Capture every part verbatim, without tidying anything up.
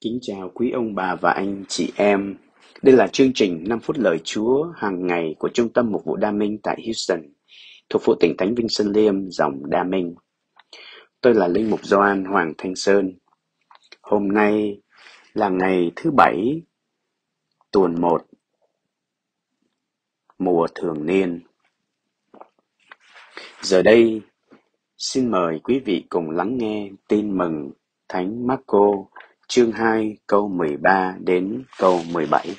Kính chào quý ông bà và anh chị em. Đây là chương trình năm phút lời Chúa hàng ngày của Trung tâm Mục vụ Đa Minh tại Houston, thuộc phụ tỉnh Thánh Vinh Sơn Liêm, dòng Đa Minh. Tôi là Linh mục Gioan Hoàng Thanh Sơn. Hôm nay là ngày thứ bảy, tuần một, mùa thường niên. Giờ đây, xin mời quý vị cùng lắng nghe tin mừng Thánh Marco chương hai câu mười ba đến câu mười bảy.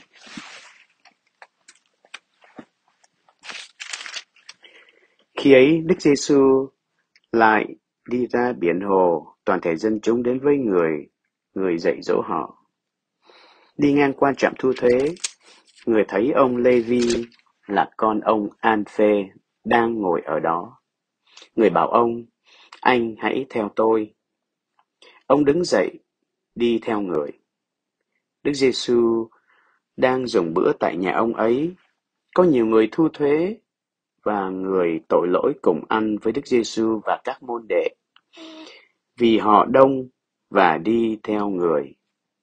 Khi ấy, Đức Giêsu lại đi ra biển hồ, toàn thể dân chúng đến với người, người dạy dỗ họ. Đi ngang qua trạm thu thuế, người thấy ông Lê-vi là con ông An-phê đang ngồi ở đó. Người bảo ông, anh hãy theo tôi. Ông đứng dậy, đi theo người. Đức Giêsu đang dùng bữa tại nhà ông ấy. Có nhiều người thu thuế và người tội lỗi cùng ăn với Đức Giêsu và các môn đệ, vì họ đông và đi theo người.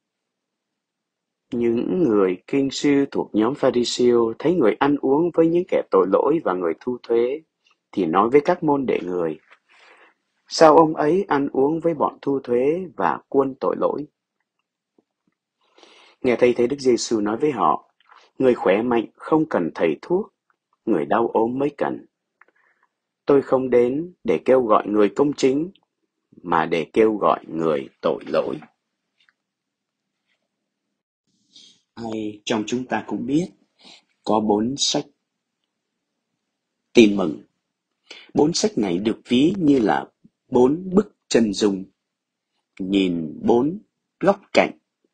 Những người kinh sư thuộc nhóm Pha-ri-siêu thấy người ăn uống với những kẻ tội lỗi và người thu thuế, thì nói với các môn đệ người, sao ông ấy ăn uống với bọn thu thuế và quân tội lỗi? Nghe thấy thế, Đức Giêsu nói với họ, người khỏe mạnh không cần thầy thuốc, người đau ốm mới cần. Tôi không đến để kêu gọi người công chính, mà để kêu gọi người tội lỗi. Ai trong chúng ta cũng biết, có bốn sách tin mừng. Bốn sách này được ví như là bốn bức chân dung, nhìn bốn góc cạnh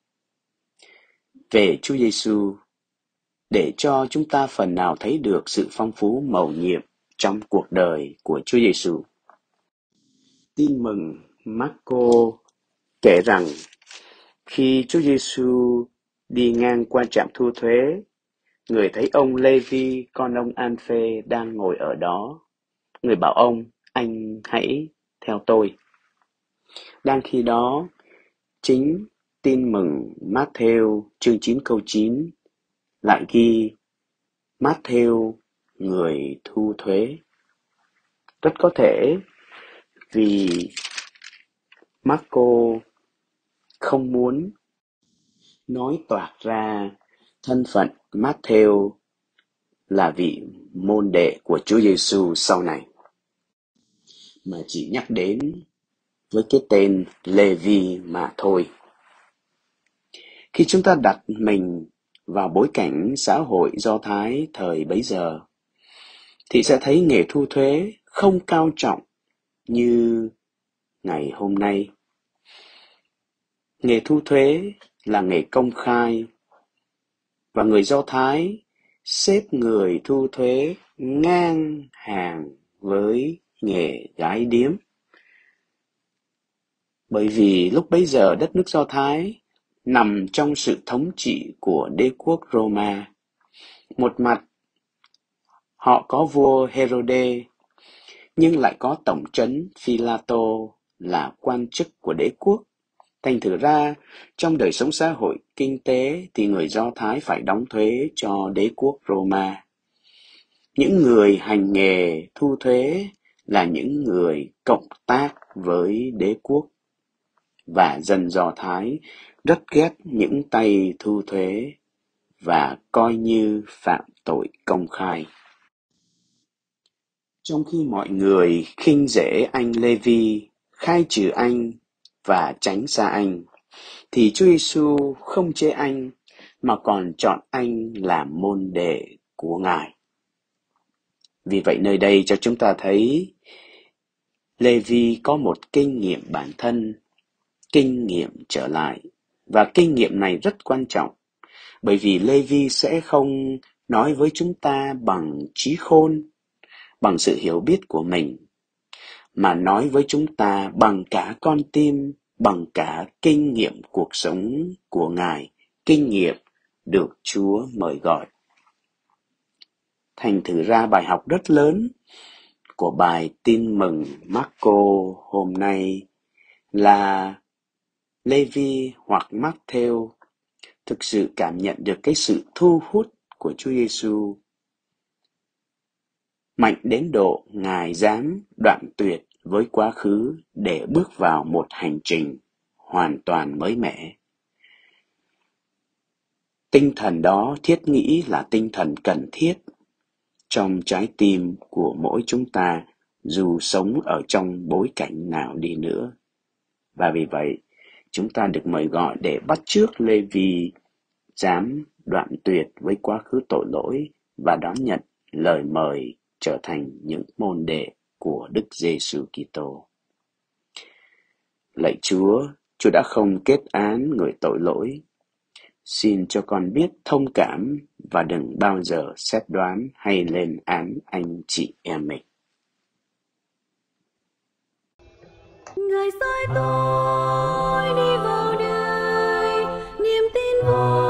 về Chúa Giêsu, để cho chúng ta phần nào thấy được sự phong phú mầu nhiệm trong cuộc đời của Chúa Giêsu. Tin mừng Marco kể rằng khi Chúa Giêsu đi ngang qua trạm thu thuế, người thấy ông Lê-vi, con ông An-phê đang ngồi ở đó. Người bảo ông, anh hãy theo tôi. Đang khi đó, chính tin mừng Mát-thêu chương chín câu chín lại ghi Mát-thêu người thu thuế. Rất có thể vì Marco không muốn nói toạc ra thân phận Mát-thêu là vị môn đệ của Chúa Giêsu sau này, mà chỉ nhắc đến với cái tên Lê-vi mà thôi. Khi chúng ta đặt mình vào bối cảnh xã hội Do Thái thời bấy giờ, thì sẽ thấy nghề thu thuế không cao trọng như ngày hôm nay. Nghề thu thuế là nghề công khai, và người Do Thái xếp người thu thuế ngang hàng với nghề gái điếm. Bởi vì lúc bấy giờ đất nước Do Thái nằm trong sự thống trị của đế quốc Roma. Một mặt, họ có vua Herode, nhưng lại có tổng trấn Phi-la-tô là quan chức của đế quốc. Thành thử ra, trong đời sống xã hội, kinh tế thì người Do Thái phải đóng thuế cho đế quốc Roma. Những người hành nghề thu thuế là những người cộng tác với đế quốc, và dân Do Thái rất ghét những tay thu thuế và coi như phạm tội công khai. Trong khi mọi người khinh rể anh Lê-vi, khai trừ anh và tránh xa anh, thì Chúa Giêsu không chê anh mà còn chọn anh làm môn đệ của Ngài. Vì vậy nơi đây cho chúng ta thấy Lê-vi có một kinh nghiệm bản thân, kinh nghiệm trở lại, và kinh nghiệm này rất quan trọng, bởi vì Lê-vi sẽ không nói với chúng ta bằng trí khôn, bằng sự hiểu biết của mình, mà nói với chúng ta bằng cả con tim, bằng cả kinh nghiệm cuộc sống của Ngài, kinh nghiệm được Chúa mời gọi. Thành thử ra bài học rất lớn của bài tin mừng Marco hôm nay là Lê-vi hoặc Mác-thêu thực sự cảm nhận được cái sự thu hút của Chúa Giêsu mạnh đến độ Ngài dám đoạn tuyệt với quá khứ để bước vào một hành trình hoàn toàn mới mẻ. Tinh thần đó thiết nghĩ là tinh thần cần thiết trong trái tim của mỗi chúng ta, dù sống ở trong bối cảnh nào đi nữa. Và vì vậy, chúng ta được mời gọi để bắt chước Lê-vi dám đoạn tuyệt với quá khứ tội lỗi và đón nhận lời mời trở thành những môn đệ của Đức Giêsu Kitô. Lạy Chúa, Chúa đã không kết án người tội lỗi. Xin cho con biết thông cảm và đừng bao giờ xét đoán hay lên án anh chị em mình. Ngài sai tôi đi vào đời, niềm tin vui